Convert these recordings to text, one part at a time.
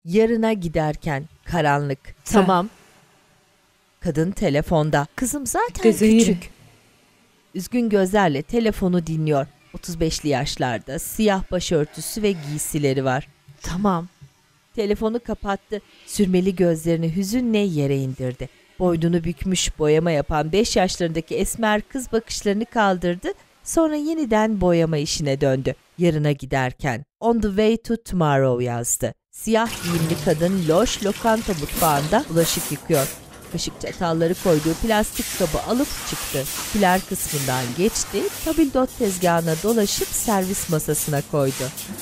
Yarına giderken karanlık. Tamam. Kadın telefonda. Kızım zaten Cezayir. küçük. Üzgün gözlerle telefonu dinliyor. 35'li yaşlarda, siyah başörtüsü ve giysileri var. Tamam. Telefonu kapattı. Sürmeli gözlerini hüzünle yere indirdi. Boynunu bükmüş boyama yapan 5 yaşlarındaki esmer kız bakışlarını kaldırdı. Sonra yeniden boyama işine döndü. Yarına giderken On the way to tomorrow yazdı. Siyah giyimli kadın loş lokanta mutfağında bulaşık yıkıyor. Kaşık çatalları koyduğu plastik kabı alıp çıktı. Pilar kısmından geçti, tabildot tezgahına dolaşıp servis masasına koydu.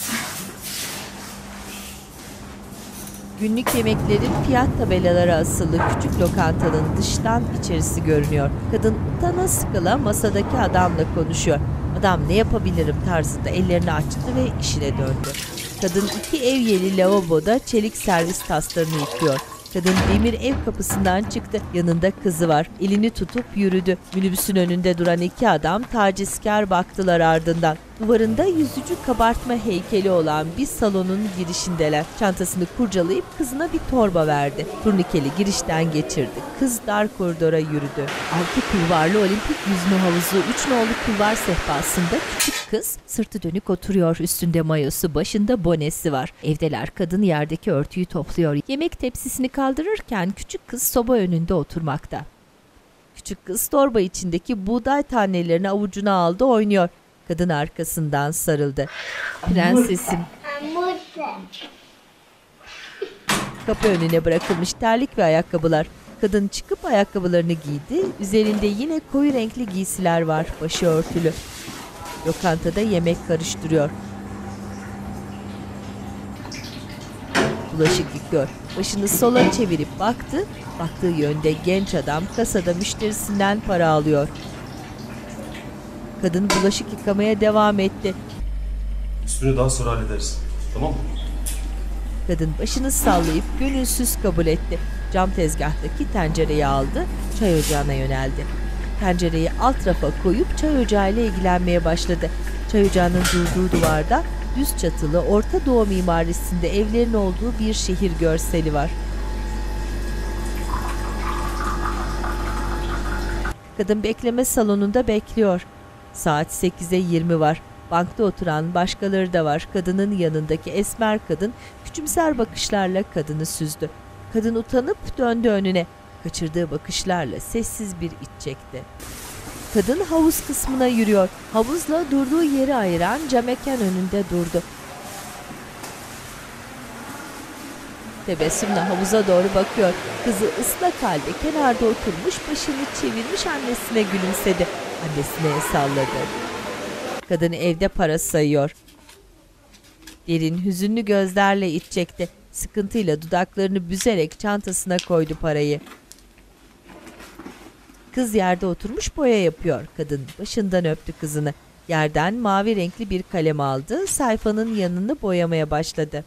Günlük yemeklerin fiyat tabelaları asılı küçük lokantanın dıştan içerisi görünüyor. Kadın utana sıkıla masadaki adamla konuşuyor. Adam ne yapabilirim tarzında ellerini açtı ve işine döndü. Kadın 2 ev yeri lavaboda çelik servis taslarını yıkıyor. Kadın demir ev kapısından çıktı. Yanında kızı var. Elini tutup yürüdü. Minibüsün önünde duran 2 adam tacizkar baktılar ardından. Duvarında yüzücü kabartma heykeli olan bir salonun girişindeler. Çantasını kurcalayıp kızına bir torba verdi. Turnikeli girişten geçirdi. Kız dar koridora yürüdü. 6 kulvarlı olimpik yüzme havuzu 3 nolu kulvar sehpasında küçük kız sırtı dönük oturuyor. Üstünde mayosu, başında bonesi var. Evdeler. Kadın yerdeki örtüyü topluyor. Yemek tepsisini kaldırırken küçük kız soba önünde oturmakta. Küçük kız torba içindeki buğday tanelerini avucuna aldı, oynuyor. Kadın arkasından sarıldı. Prensesim. Kapı önüne bırakılmış terlik ve ayakkabılar. Kadın çıkıp ayakkabılarını giydi. Üzerinde yine koyu renkli giysiler var. Başı örtülü. Lokantada yemek karıştırıyor. Bulaşık yıkıyor. Başını sola çevirip baktı. Baktığı yönde genç adam kasada müşterisinden para alıyor. Kadın bulaşık yıkamaya devam etti. Üstünü daha sonra hallederiz. Tamam mı? Kadın başını sallayıp gönülsüz kabul etti. Cam tezgahtaki tencereyi aldı, çay ocağına yöneldi. Tencereyi alt rafa koyup çay ocağıyla ilgilenmeye başladı. Çay ocağının durduğu duvarda düz çatılı Orta Doğu mimarisinde evlerin olduğu bir şehir görseli var. Kadın bekleme salonunda bekliyor. Saat 8'e 20 var. Bankta oturan başkaları da var. Kadının yanındaki esmer kadın küçümser bakışlarla kadını süzdü. Kadın utanıp döndü önüne. Kaçırdığı bakışlarla sessiz bir iç çekti. Kadın havuz kısmına yürüyor. Havuzla durduğu yeri ayıran camekan önünde durdu. Tebessümle havuza doğru bakıyor. Kızı ıslak halde kenarda oturmuş, başını çevirmiş annesine gülümsedi. Annesine el salladı. Kadın evde para sayıyor. Derin, hüzünlü gözlerle iç çekti. Sıkıntıyla dudaklarını büzerek çantasına koydu parayı. Kız yerde oturmuş boya yapıyor. Kadın başından öptü kızını. Yerden mavi renkli bir kalem aldı. Sayfanın yanını boyamaya başladı.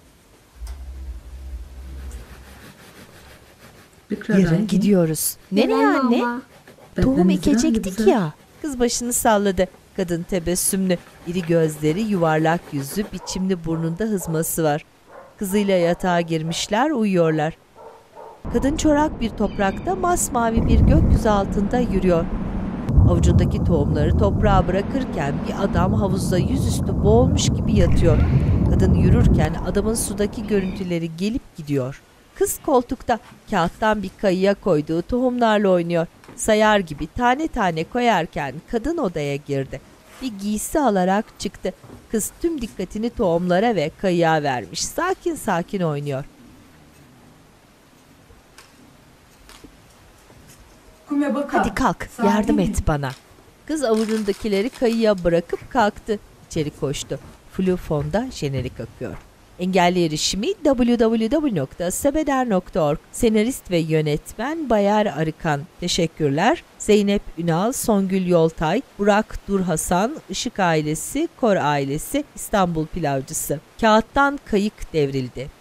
Yarın gidiyoruz. Nereye anne? Tohum ekecektik ya. Kız başını salladı. Kadın tebessümlü, iri gözleri, yuvarlak yüzü, biçimli burnunda hızması var. Kızıyla yatağa girmişler, uyuyorlar. Kadın çorak bir toprakta masmavi bir gökyüzü altında yürüyor. Avucundaki tohumları toprağa bırakırken bir adam havuzda yüzüstü boğulmuş gibi yatıyor. Kadın yürürken adamın sudaki görüntüleri gelip gidiyor. Kız koltukta kağıttan bir kayıya koyduğu tohumlarla oynuyor. Sayar gibi tane tane koyarken kadın odaya girdi. Bir giysi alarak çıktı. Kız tüm dikkatini tohumlara ve kayığa vermiş. Sakin sakin oynuyor. Hadi kalk, yardım et bana. Kız avucundakileri kayıya bırakıp kalktı. İçeri koştu. Flu fonda jenerik akıyor. Engelli erişimi www.sebeder.org. Senarist ve yönetmen Bayar Arıkan. Teşekkürler. Zeynep Ünal, Songül Yoltay, Burak Durhasan, Işık ailesi, Kor ailesi, İstanbul Pilavcısı. Kağıttan kayık devrildi.